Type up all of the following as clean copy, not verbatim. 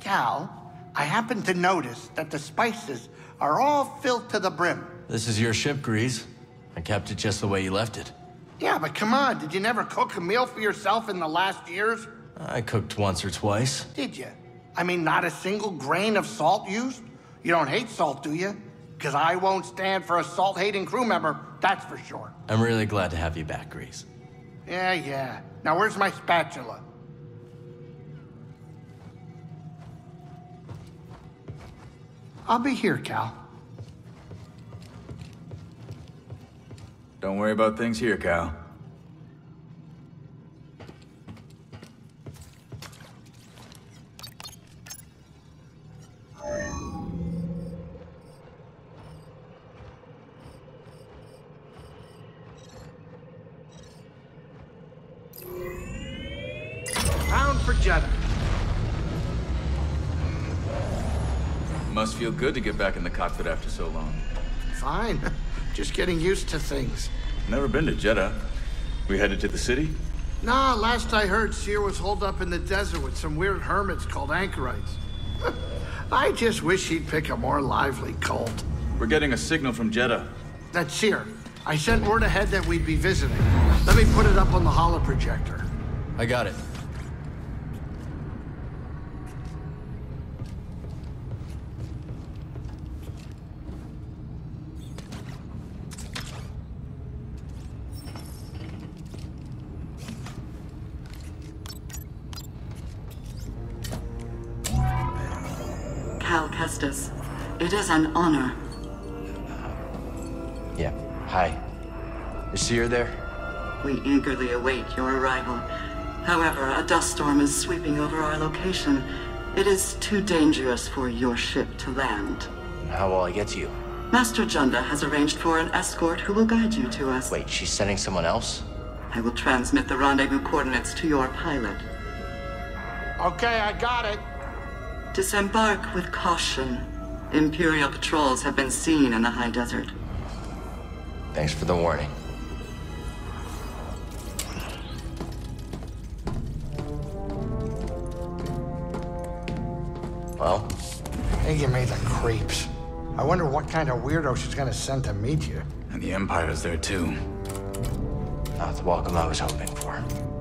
Cal, I happened to notice that the spices are all filled to the brim. This is your ship, Grease. I kept it just the way you left it. Yeah, but come on, did you never cook a meal for yourself in the last years? I cooked once or twice. Did you? I mean, not a single grain of salt used? You don't hate salt, do you? Because I won't stand for a salt-hating crew member, that's for sure. I'm really glad to have you back, Grease. Yeah. Now where's my spatula? I'll be here, Cal. Don't worry about things here, Cal. Bound for Jeddah. Must feel good to get back in the cockpit after so long. Fine. Just getting used to things. Never been to Jeddah. We headed to the city? Nah, last I heard, Seer was holed up in the desert with some weird hermits called anchorites. I just wish he'd pick a more lively cult. We're getting a signal from Jeddah. That's Seer. I sent word ahead that we'd be visiting. Let me put it up on the holoprojector. I got it. Cal Kestis, it is an honor. Yeah. Hi. Is Seer there? We eagerly await your arrival. However, a dust storm is sweeping over our location. It is too dangerous for your ship to land. How will I get to you? Master Junda has arranged for an escort who will guide you to us. Wait, she's sending someone else? I will transmit the rendezvous coordinates to your pilot. Okay, I got it. Disembark with caution. Imperial patrols have been seen in the high desert. Thanks for the warning. Well? They give me the creeps. I wonder what kind of weirdo she's gonna send to meet you. And the Empire's there too. Not the welcome I was hoping for.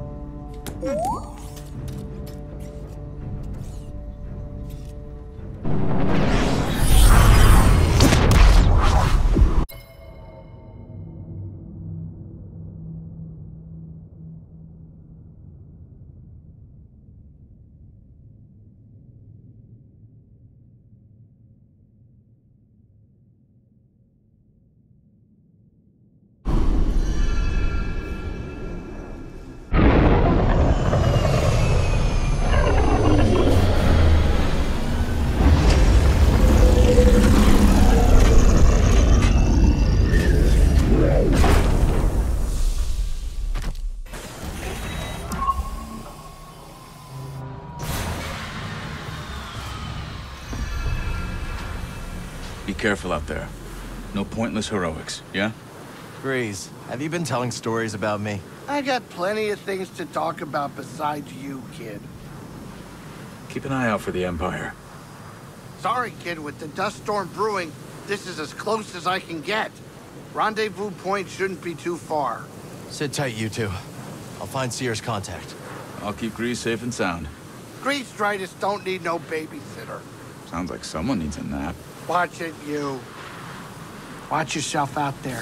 Be careful out there. No pointless heroics, yeah? Grease, have you been telling stories about me? I got plenty of things to talk about besides you, kid. Keep an eye out for the Empire. Sorry, kid, with the dust storm brewing, this is as close as I can get. Rendezvous point shouldn't be too far. Sit tight, you two. I'll find Seer's contact. I'll keep Grease safe and sound. Grease Dritus don't need no babysitter. Sounds like someone needs a nap. Watch it, you. Watch yourself out there.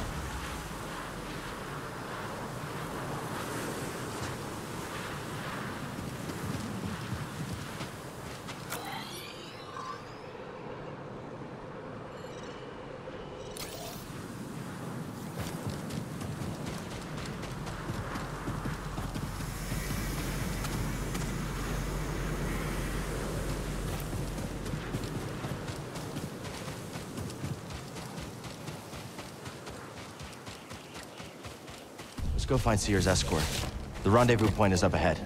Let's go find Seer's escort. The rendezvous point is up ahead.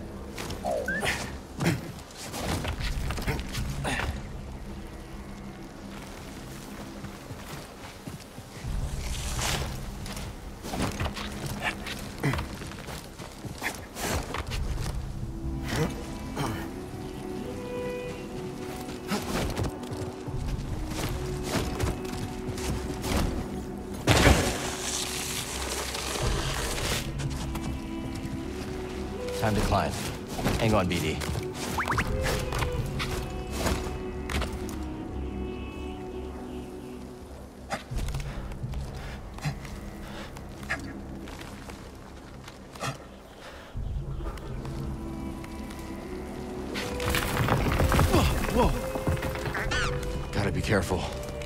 Time to climb. Hang on, BD. Whoa! Gotta be careful.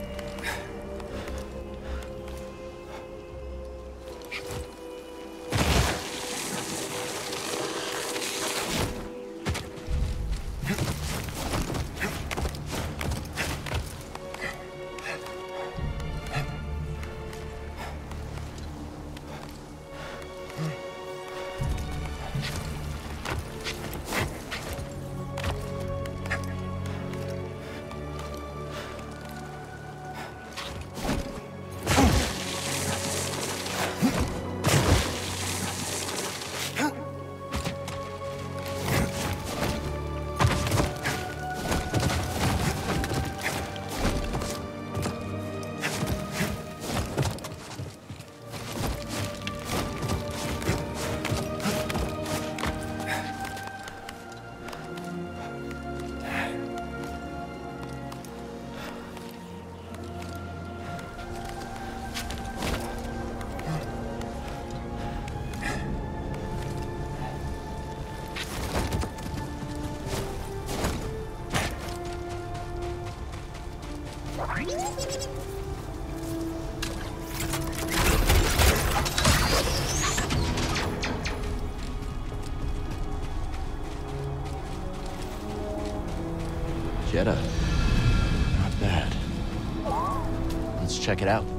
Jetta. Not bad. Let's check it out.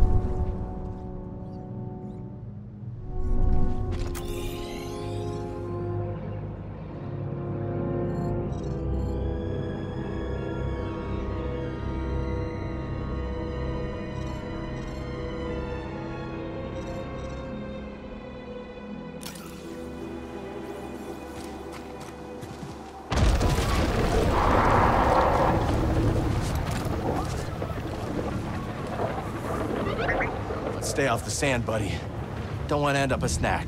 Stay off the sand, buddy. Don't want to end up a snack.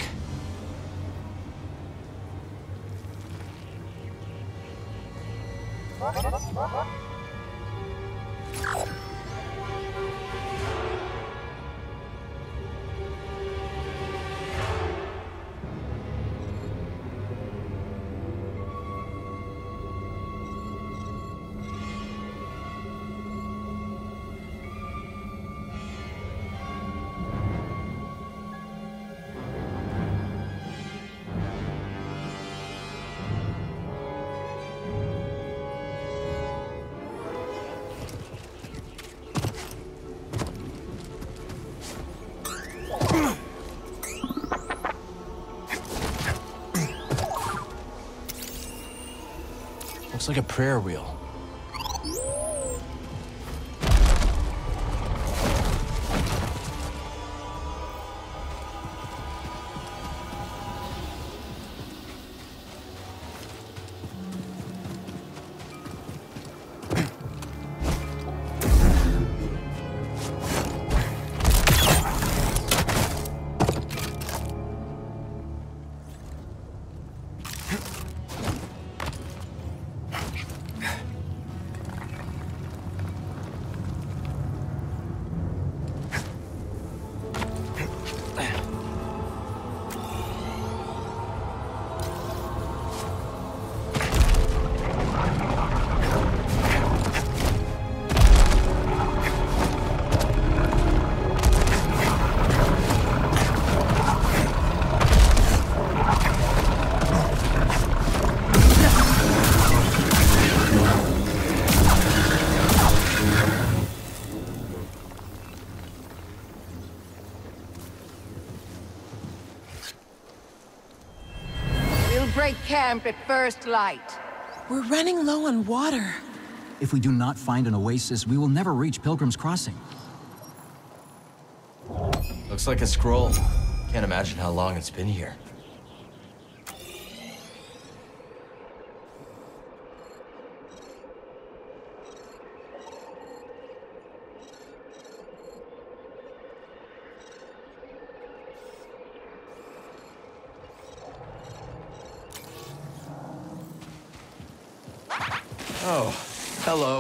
Looks like a prayer wheel. Break camp at first light. We're running low on water. If we do not find an oasis, we will never reach Pilgrim's Crossing. Looks like a scroll. Can't imagine how long it's been here. Oh, hello.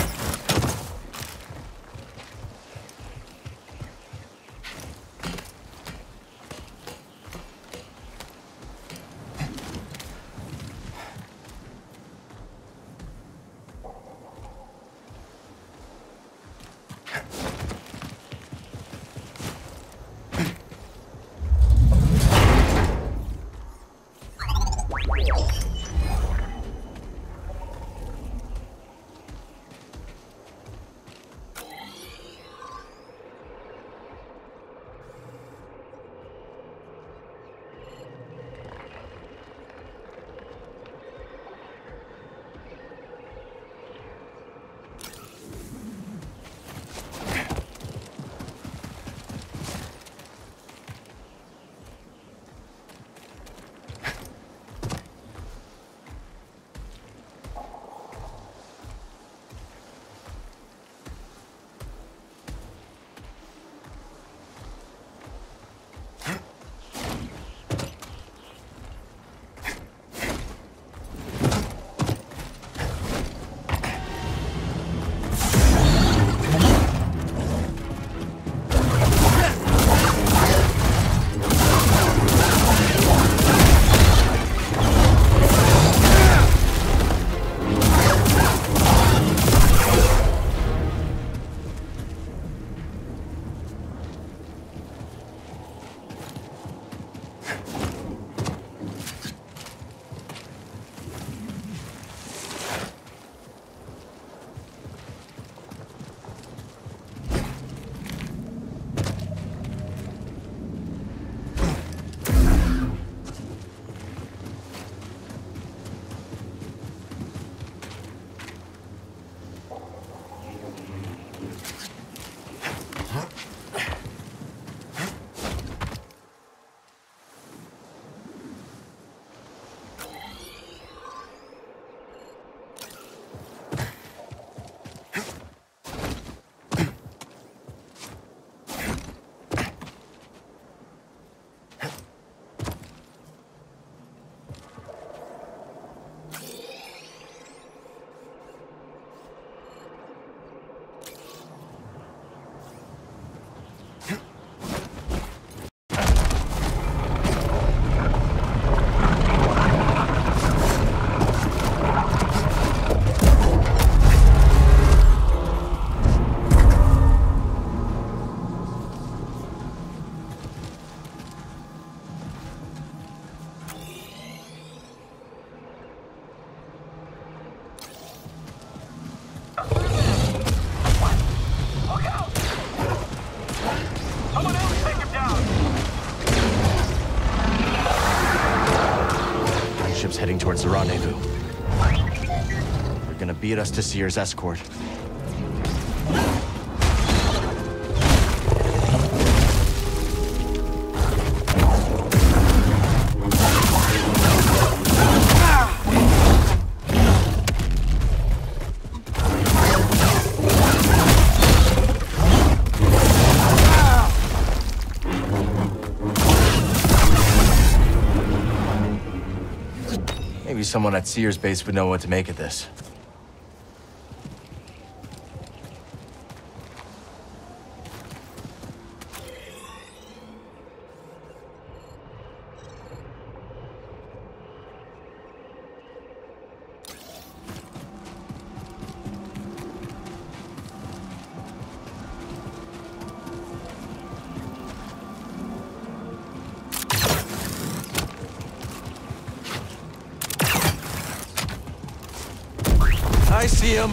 Heading towards the rendezvous. They're gonna beat us to Cere's escort. Maybe someone at Cere's base would know what to make of this. I see him.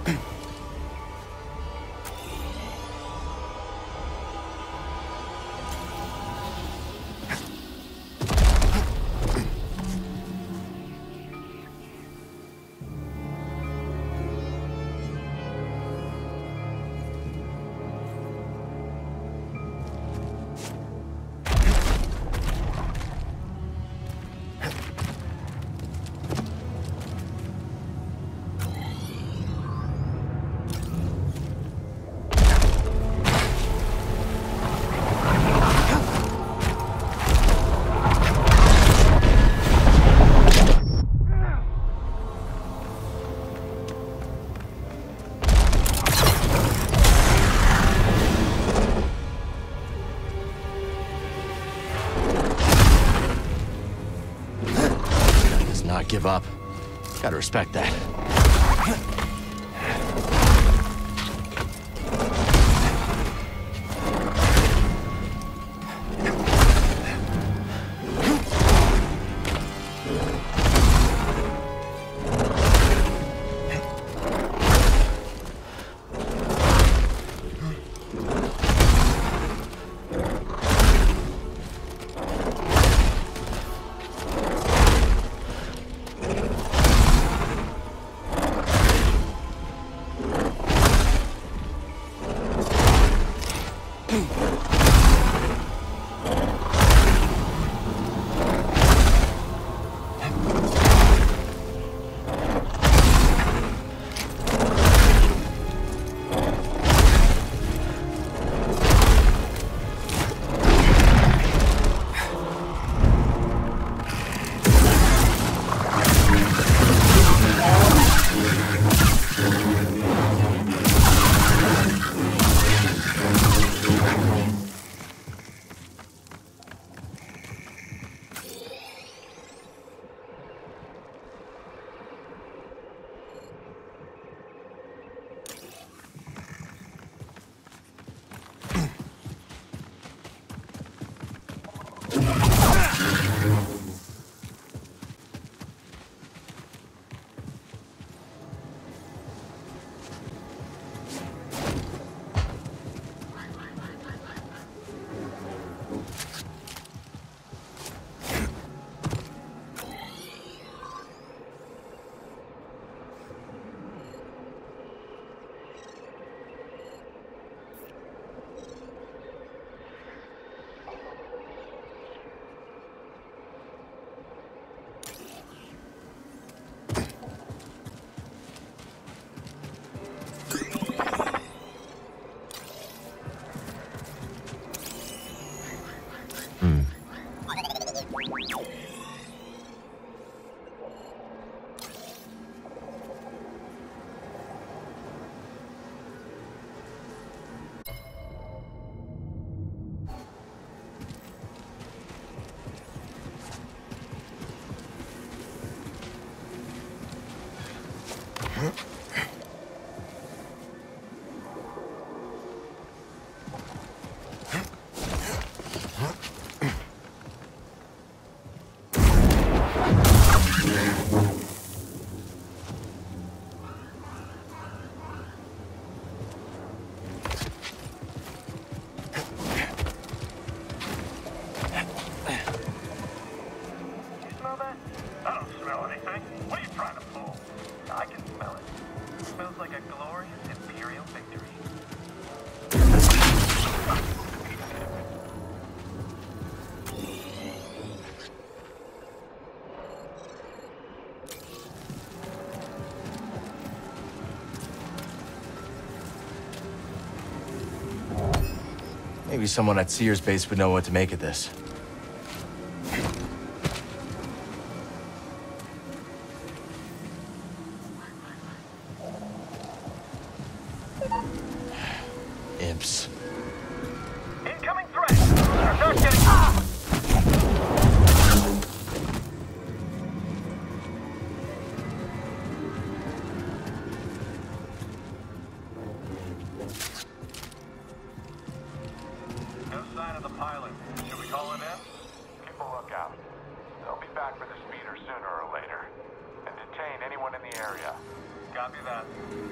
Not give up. Gotta respect that. Maybe someone at Sears base would know what to make of this. Imps. Incoming threat! Start getting... No sign of the pilot. Should we call it in? Keep a lookout. They'll be back for this meter sooner or later. And detain anyone in the area. Copy that.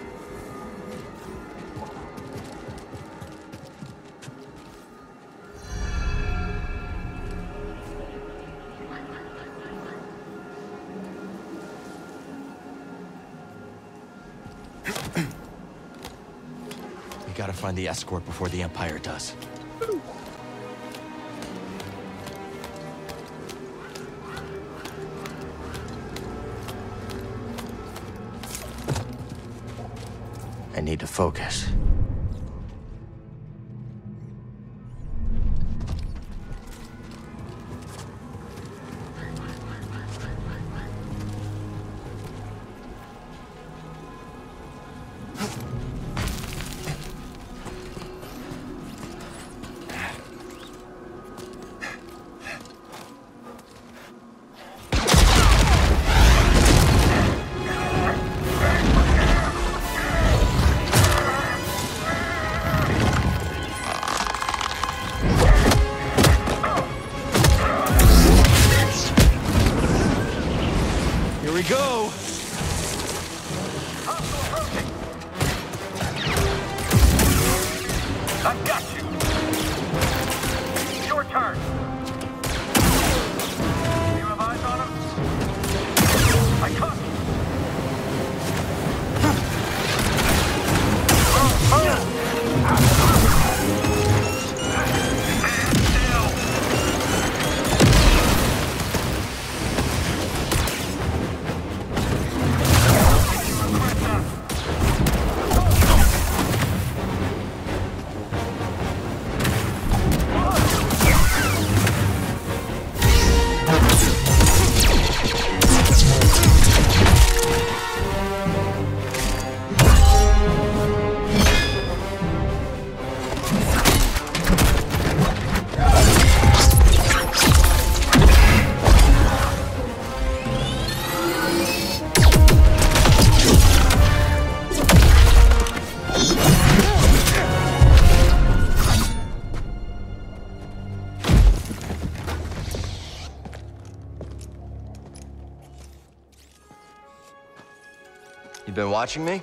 We gotta find the escort before the Empire does. I need to focus. Here we go! I got you. Your turn. You have eyes on him? I caught you. You been watching me?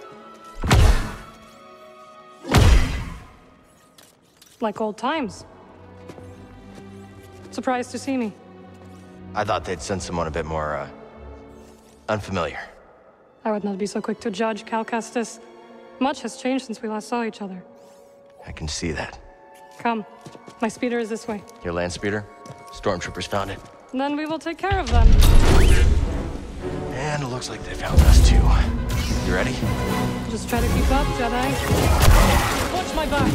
Like old times. Surprised to see me. I thought they'd send someone a bit more, unfamiliar. I would not be so quick to judge, Cal Kestis. Much has changed since we last saw each other. I can see that. Come. My speeder is this way. Your land speeder? Stormtroopers found it. Then we will take care of them. And it looks like they found us too. You ready? Just try to keep up, Jedi. Watch my back.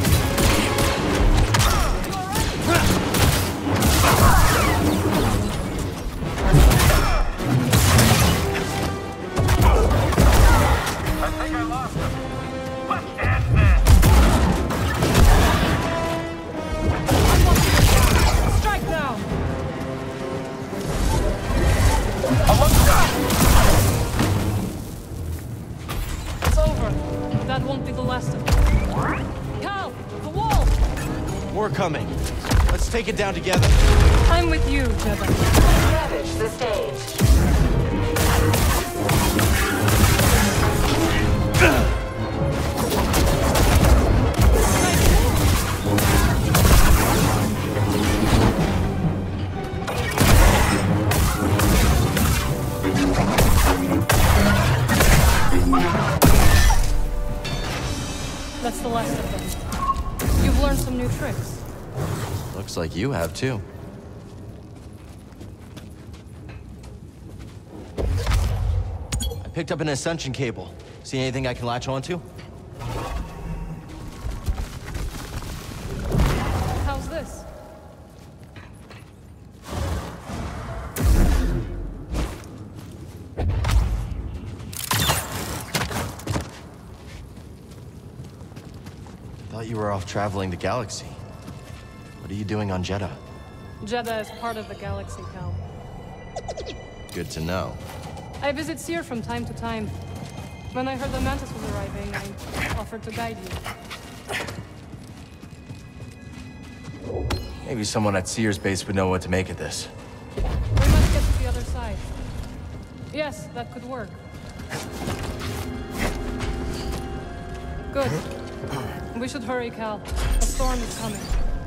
I think I lost him. Let's end this. Strike now! It's over. That won't be the last of it. Cal, the wall! We're coming. Let's take it down together. I'm with you, Jedi. Ravage the stage. That's the last of them. You've learned some new tricks. Looks like you have too. I picked up an ascension cable. See anything I can latch onto? How's this? Thought you were off traveling the galaxy. What are you doing on Jedha? Jedha is part of the galaxy, Cal. Good to know. I visit Seer from time to time. When I heard the Mantis was arriving, I offered to guide you. Maybe someone at Seer's base would know what to make of this. We must get to the other side. Yes, that could work. Good. We should hurry, Cal. A storm is coming.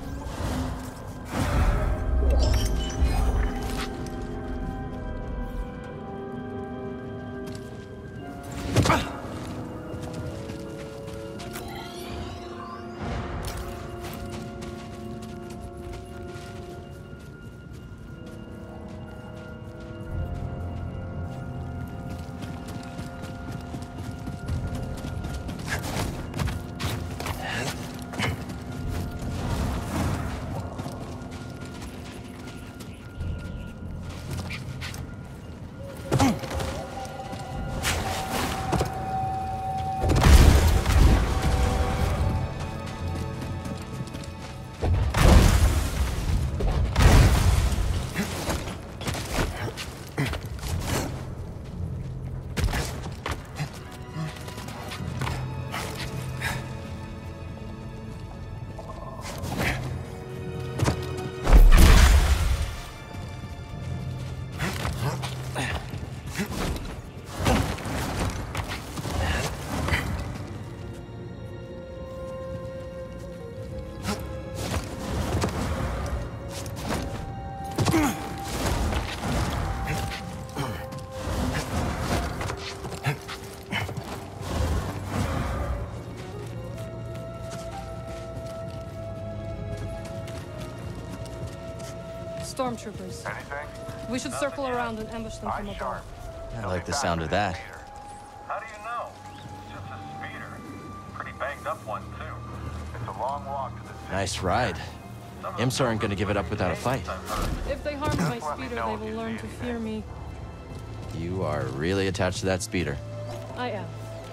Stormtroopers. Anything? We should circle around and ambush them from Eyes above. sharp. I like the sound of that. How do you know? It's just a speeder. Pretty banged up one, too. It's a long walk to the city. Nice ride. Imps aren't gonna give it up without a fight. If they harm my Let me speeder, know they if will you learn see to fear me. You are really attached to that speeder. I am.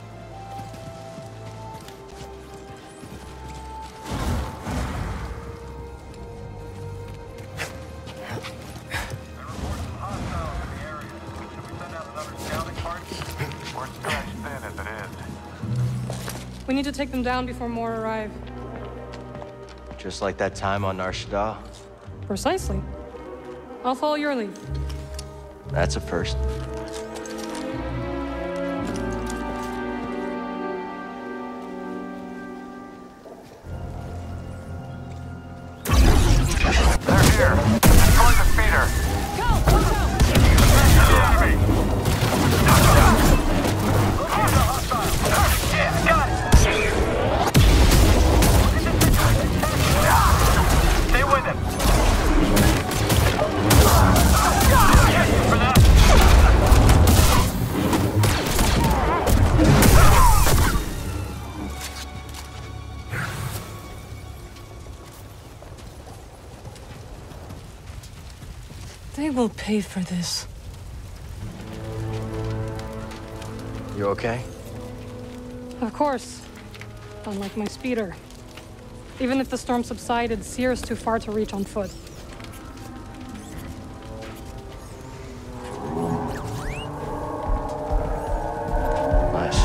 We need to take them down before more arrive. Just like that time on Nar Shaddaa. Precisely. I'll follow your lead. That's a first. They're here. Destroy the speeder. Go! Watch out! Stay with him. They will pay for this. You okay? Of course. Unlike my speeder. Even if the storm subsided, Seer is too far to reach on foot. Nice.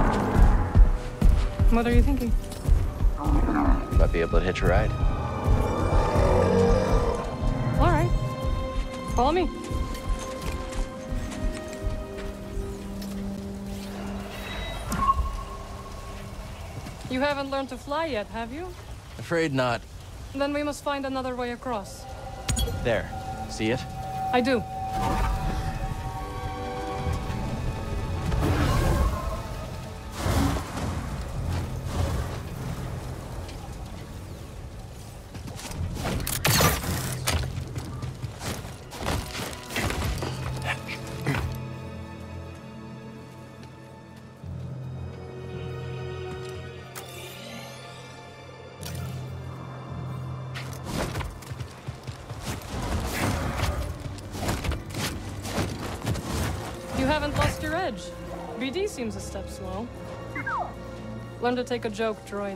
What are you thinking? Might be able to hitch a ride. All right. Follow me. You haven't learned to fly yet, have you? Afraid not. Then we must find another way across. There. See it? I do. You haven't lost your edge. BD seems a step slow. Learn to take a joke, droid.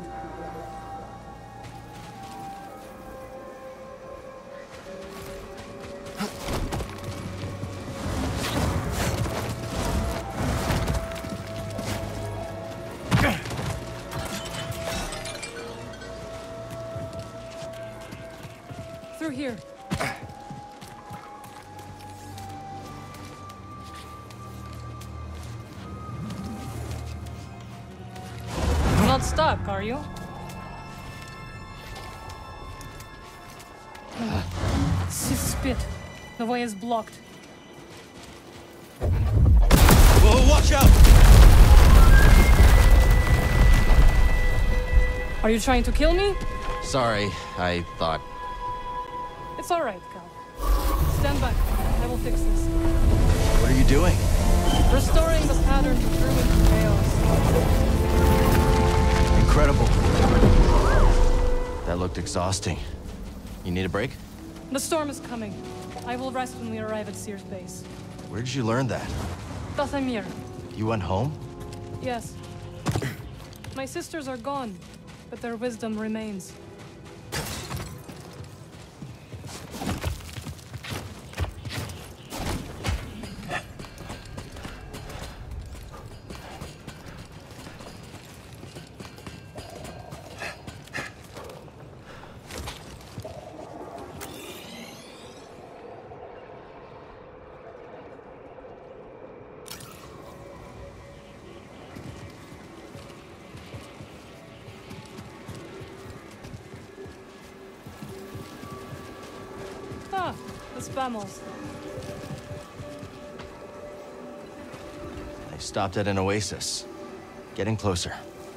Through here. Not stuck, are you? Spit. The way is blocked. Whoa, watch out! Are you trying to kill me? Sorry, I thought... It's alright, Cal. Stand back. I will fix this. What are you doing? Restoring the pattern of ruined chaos. Incredible. That looked exhausting. You need a break? The storm is coming. I will rest when we arrive at Sears base. Where did you learn that? Dathomir. You went home? Yes. My sisters are gone, but their wisdom remains. Ah, the Spamos. They stopped at an oasis. Getting closer.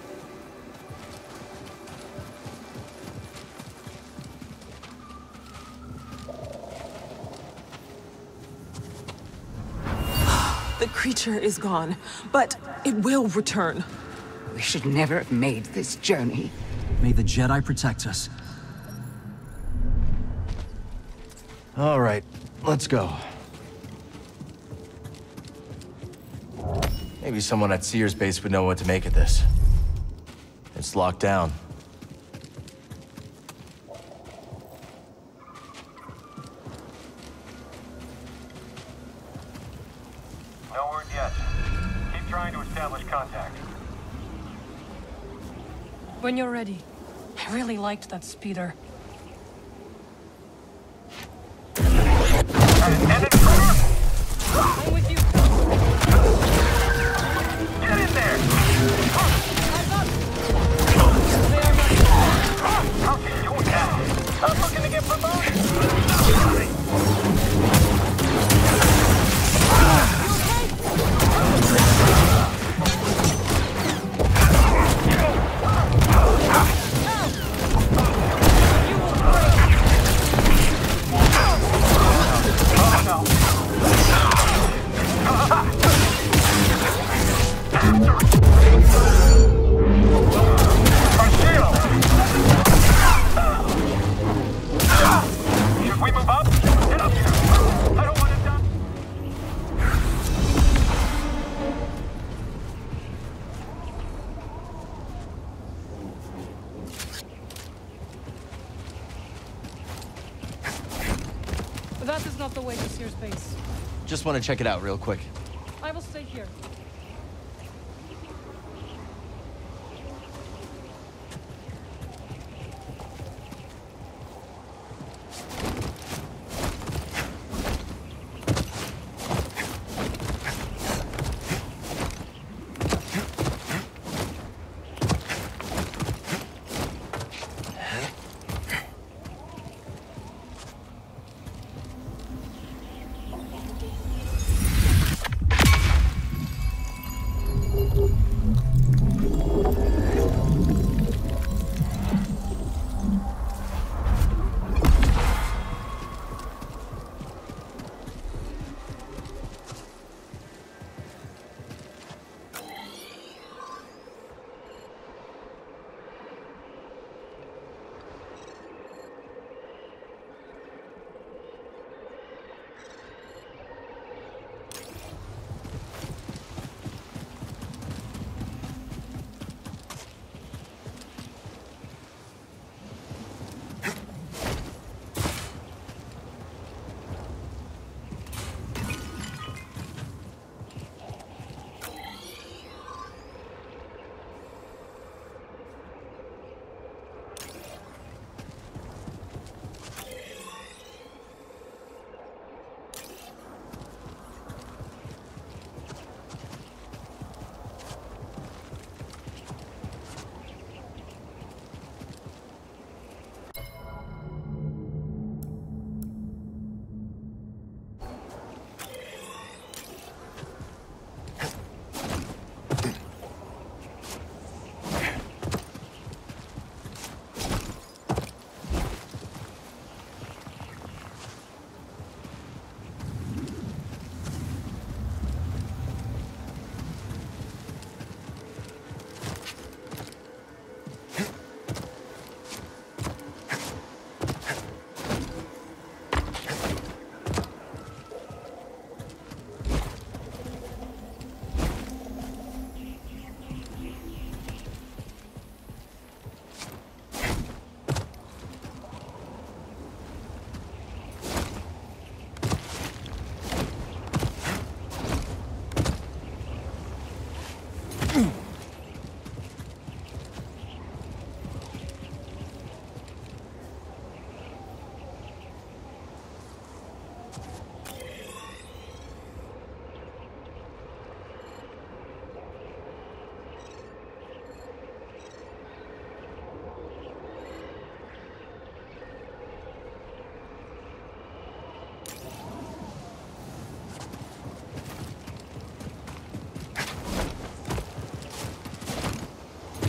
The creature is gone, but it will return. We should never have made this journey. May the Jedi protect us. All right, let's go. Maybe someone at Sears base would know what to make of this. It's locked down. No word yet. Keep trying to establish contact. When you're ready. I really liked that speeder. And intruder! I'm with you. Get in there! Eyes up! They are not. How's he doing that? I'm looking to get promoted! Should we move up? Get up here! I don't want to die! That is not the way to Sears base. Just want to check it out real quick. I will stay here.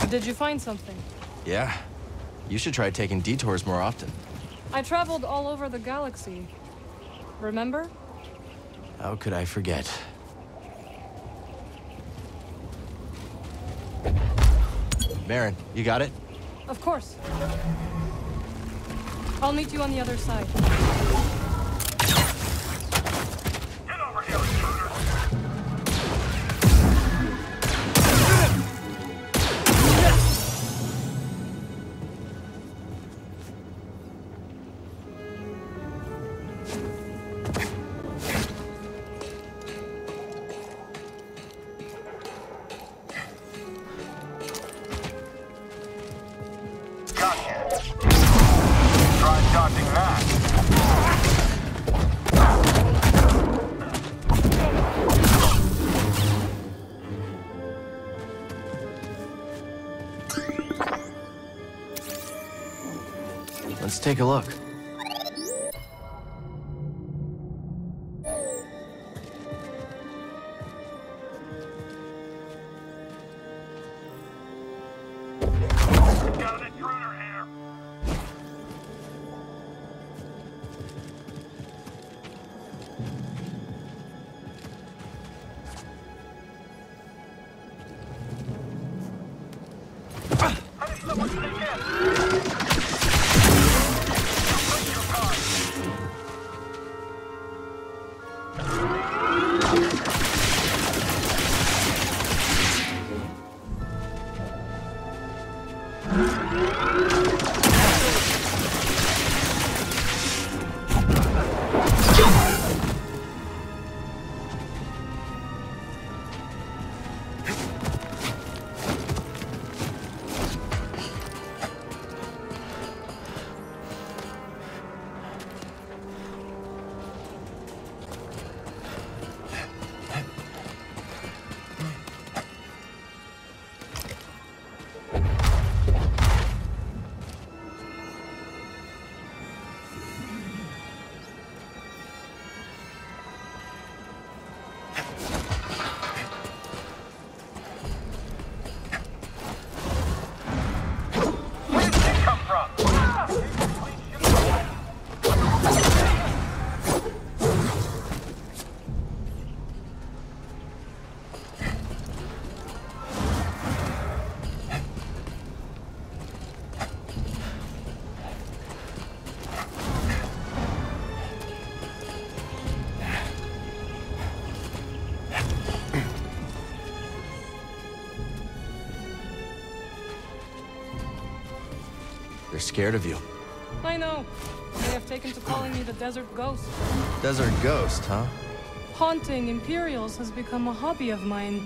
Did you find something? Yeah. You should try taking detours more often. I traveled all over the galaxy. Remember? How could I forget? Merrin, you got it? Of course. I'll meet you on the other side. Get over here, intruder! Gotcha. Try dodging that. Let's take a look. Got an intruder here. How did someone sneak in? Place your car. Where did this come from? They're scared of you. I know. They have taken to calling me the Desert Ghost. Desert Ghost, huh? Haunting Imperials has become a hobby of mine.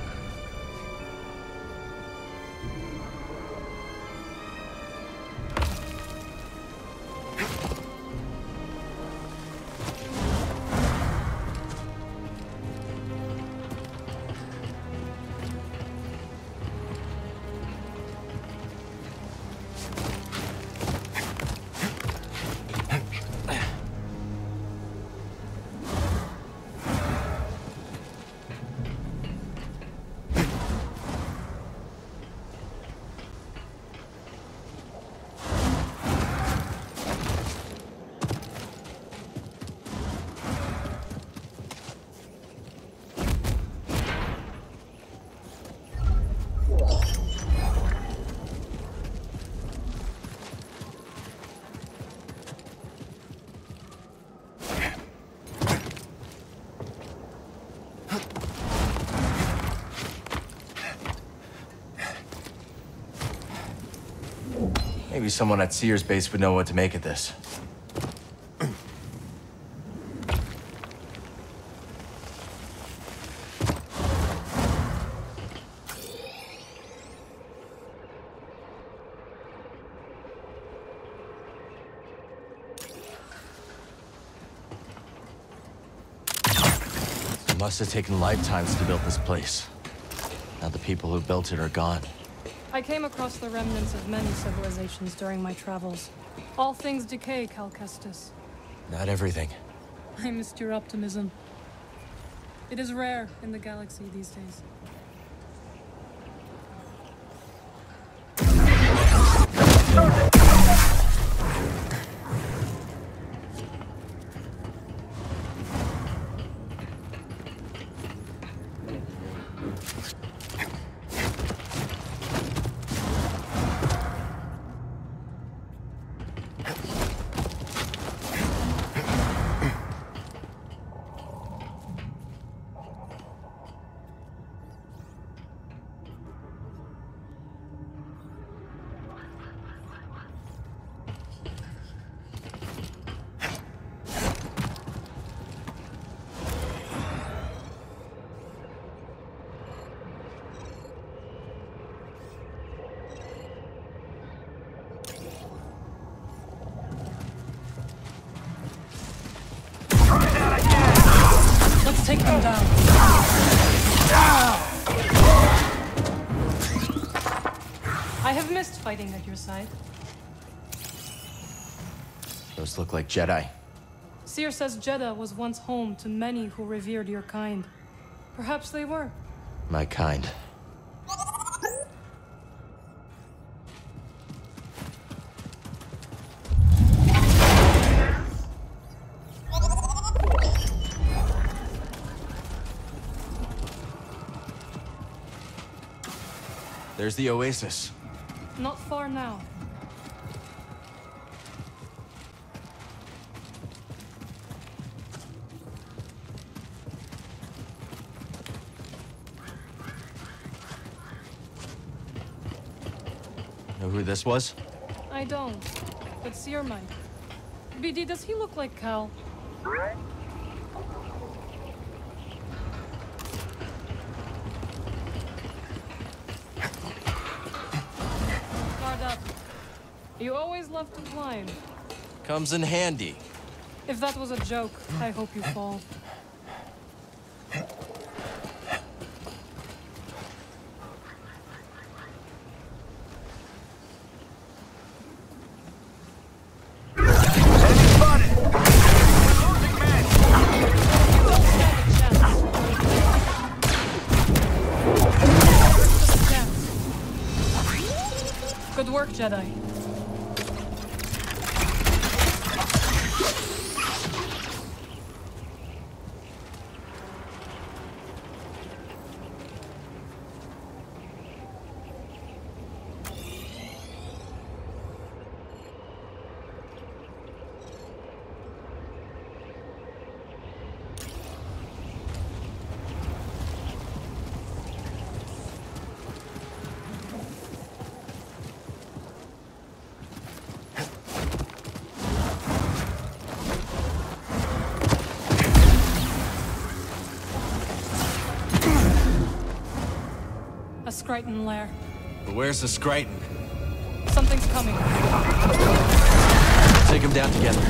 Maybe someone at Sears base would know what to make of this. It must have taken lifetimes to build this place. Now the people who built it are gone. I came across the remnants of many civilizations during my travels. All things decay, Cal Kestis. Not everything. I missed your optimism. It is rare in the galaxy these days. I have missed fighting at your side. Those look like Jedi. Cere says Jeddah was once home to many who revered your kind. Perhaps they were. My kind. There's the oasis. Not far now. Know who this was? I don't, but Cere might. BD, does he look like Cal? Guard up. You always love to climb. Comes in handy. If that was a joke, I hope you fall. Good work, Jedi. A Skryton lair. But where's the Skryton? Something's coming. Take him down together.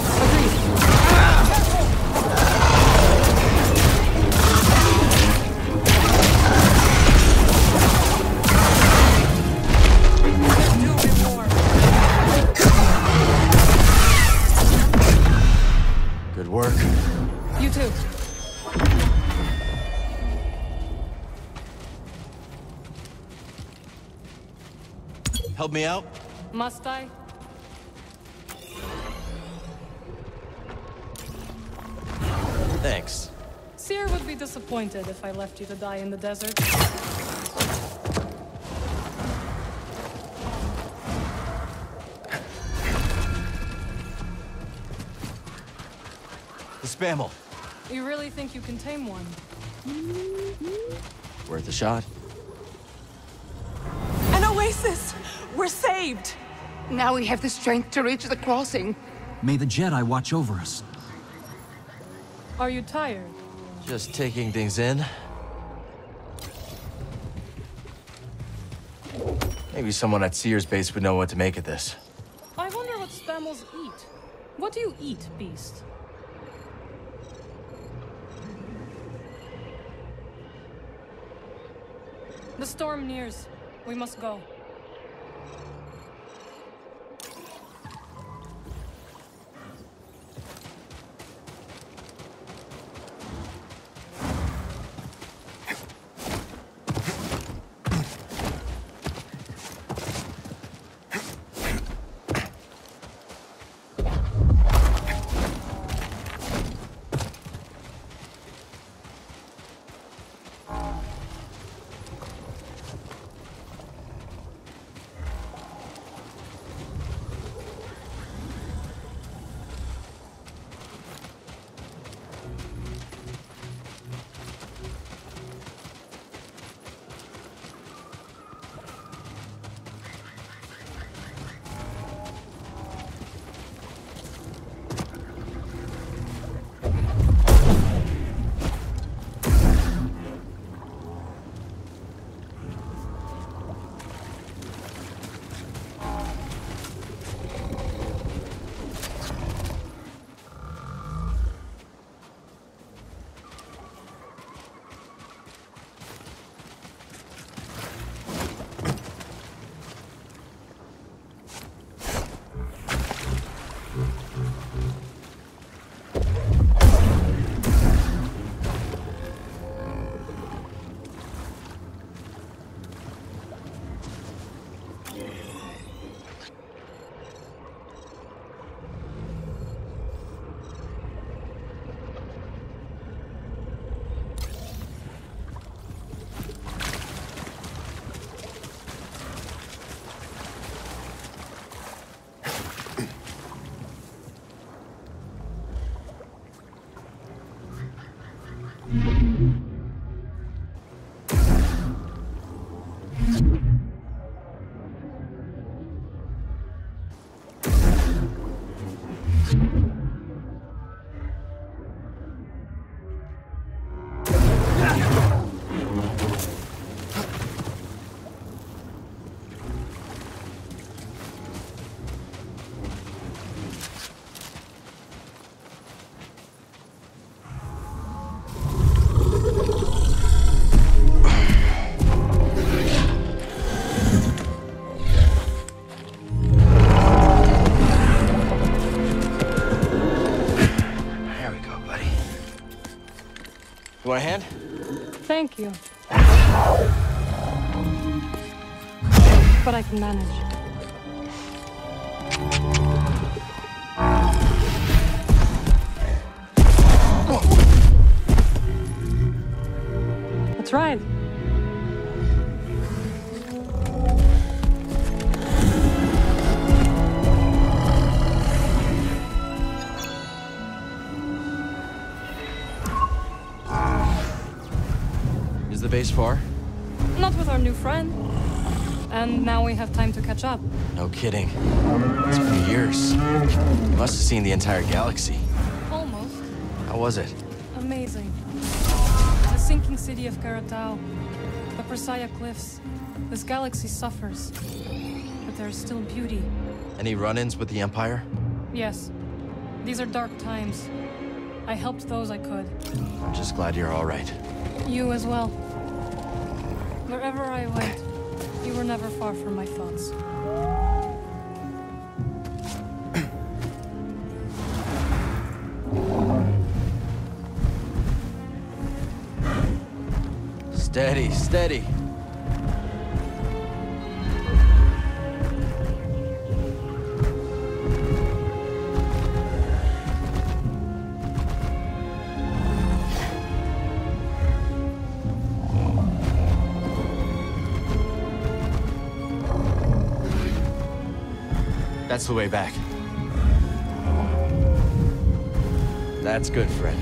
Good work. You too. Help me out? Must I? Thanks. Cere would be disappointed if I left you to die in the desert. The Spammel. You really think you can tame one? Worth a shot. An oasis! We're saved! Now we have the strength to reach the crossing. May the Jedi watch over us. Are you tired? Just taking things in. Maybe someone at Cere's base would know what to make of this. I wonder what Spammels eat. What do you eat, beast? The storm nears. We must go. Want a hand? Thank you. But I can manage. That's right. Is the base far? Not with our new friend. And now we have time to catch up. No kidding. It's been years. You must have seen the entire galaxy. Almost. How was it? Amazing. The sinking city of Karatao. The Persaya Cliffs. This galaxy suffers. But there's still beauty. Any run-ins with the Empire? Yes. These are dark times. I helped those I could. I'm just glad you're all right. You as well. Wherever I went, you were never far from my thoughts. Steady, steady. That's the way back. That's good, friend.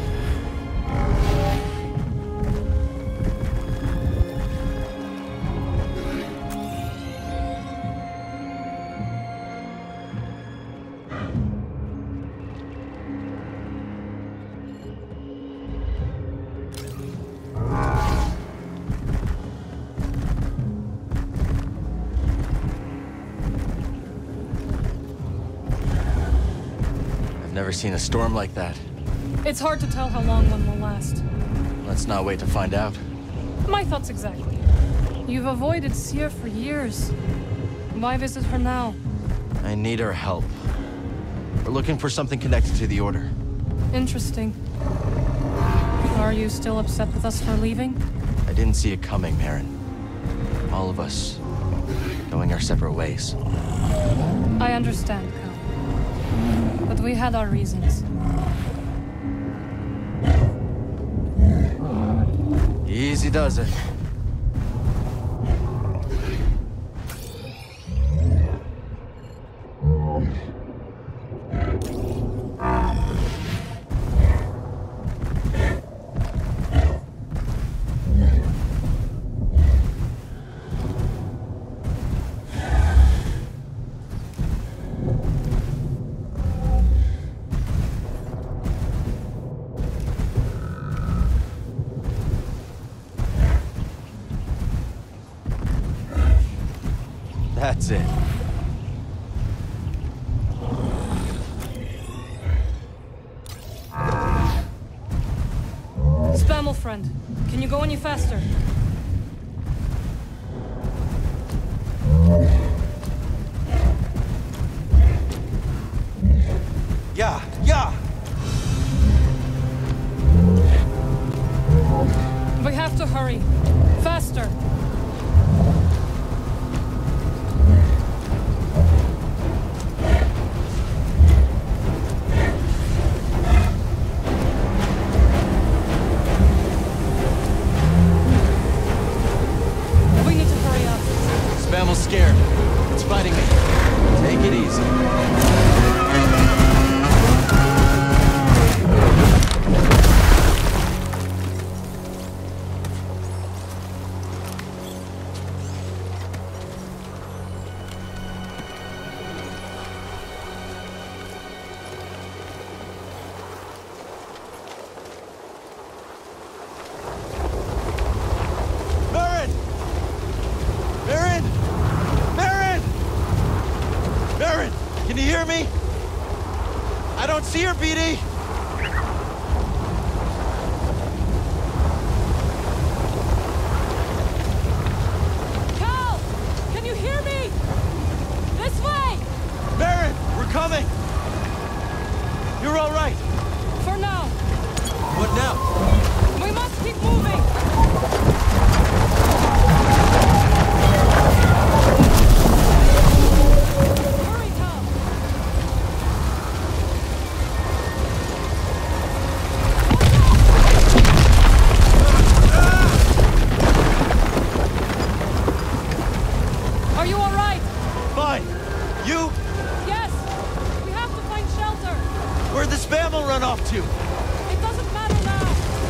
Never seen a storm like that. It's hard to tell how long one will last. Let's not wait to find out. My thoughts exactly. You've avoided Cere for years. Why visit her now? I need her help. We're looking for something connected to the Order. Interesting. Are you still upset with us for leaving? I didn't see it coming, Merrin. All of us going our separate ways. I understand, Cal. But we had our reasons. Easy does it. That's it. Spammel friend, can you go any faster? Yeah, yeah! We have to hurry. Faster! Spammel's scared. It's fighting me. Take it easy. Merrin! Merrin! Merrin! Merrin! Can you hear me? I don't see her, BD! Cal! Can you hear me? This way! Merrin! We're coming! You're all right! For now. What now? We must keep moving! Are you alright? Fine. You? Yes! We have to find shelter! Where'd the Spammel run off to? It doesn't matter now!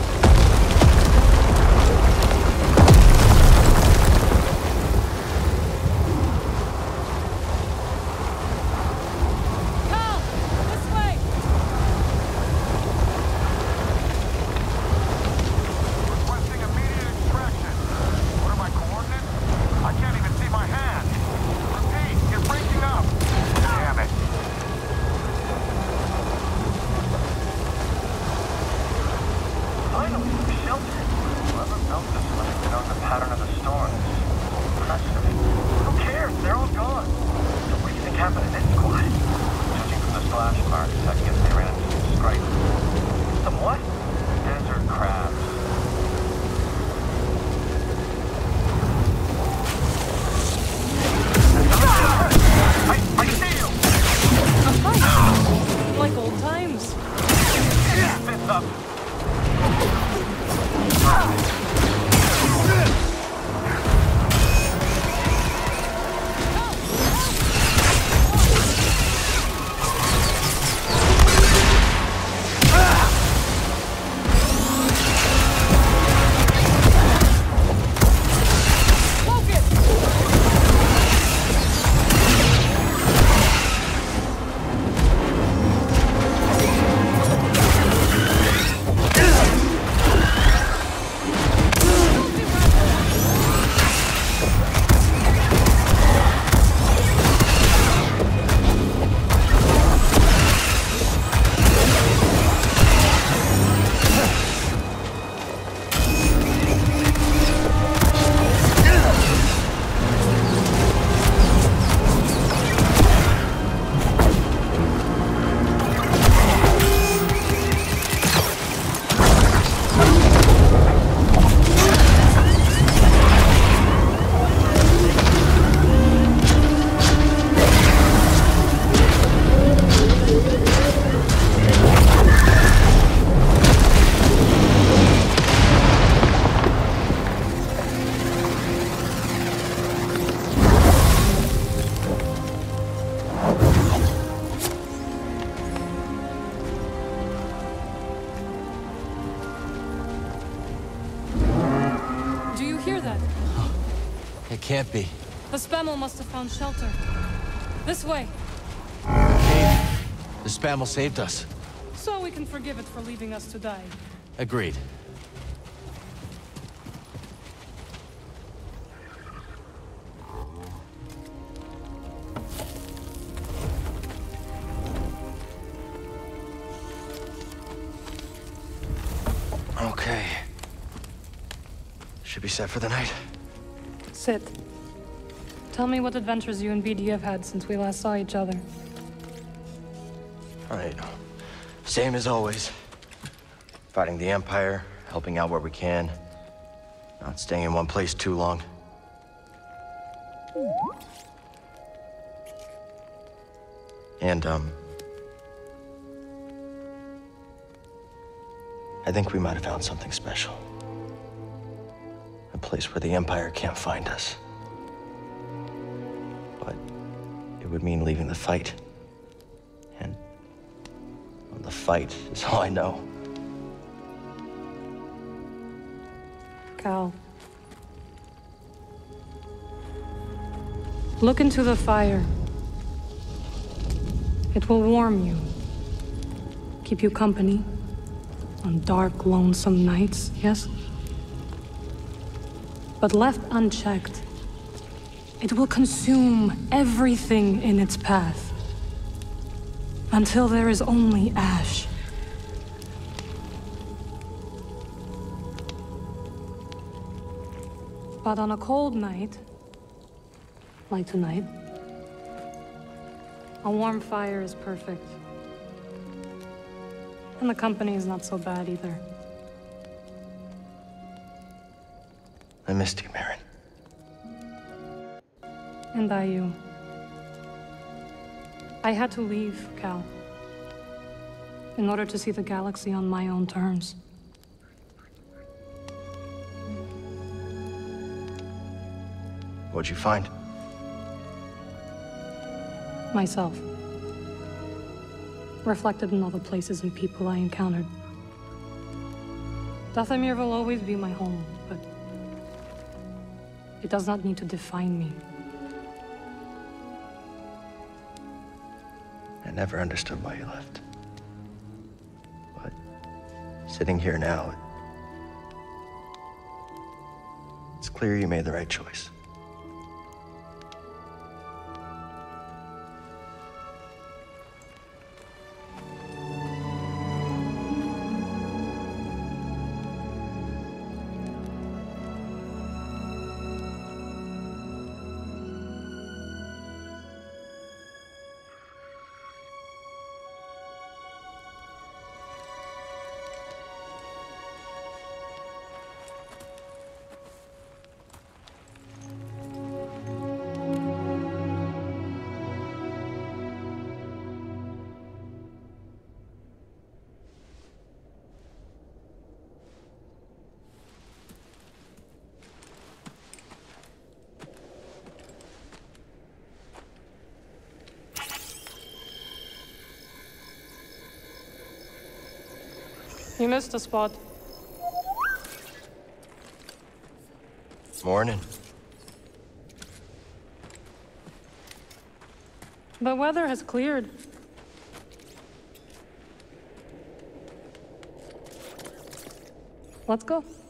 Cal! This way! Requesting immediate extraction. What are my coordinates? I can't even see my hand. Repeat, you're breaking up. Damn it. Finally, we're sheltered. Whoever built this must have known the pattern of the storms. Impressive. Who cares? They're all gone. So what do you think happened to this squad? Judging from the splash marks, I guess they ran into some strife. Some what? Desert crabs. I see you! A fight! Like old times. Fist up. It can't be. The Spammel must have found shelter. This way. The Spammel saved us. So we can forgive it for leaving us to die. Agreed. Okay. Should be set for the night. Sit. Tell me what adventures you and BD have had since we last saw each other. All right. Same as always. Fighting the Empire, helping out where we can. Not staying in one place too long. And, I think we might have found something special. A place where the Empire can't find us. But it would mean leaving the fight. And well, the fight is all I know. Cal. Look into the fire. It will warm you. Keep you company. On dark, lonesome nights, yes? But left unchecked, it will consume everything in its path. Until there is only ash. But on a cold night, like tonight, a warm fire is perfect. And the company is not so bad either. I missed you, Merrin. And I you. I had to leave, Cal. In order to see the galaxy on my own terms. What'd you find? Myself. Reflected in all the places and people I encountered. Dathomir will always be my home, but it does not need to define me. I never understood why you left. But sitting here now, it's clear you made the right choice. You missed a spot. Morning. The weather has cleared. Let's go.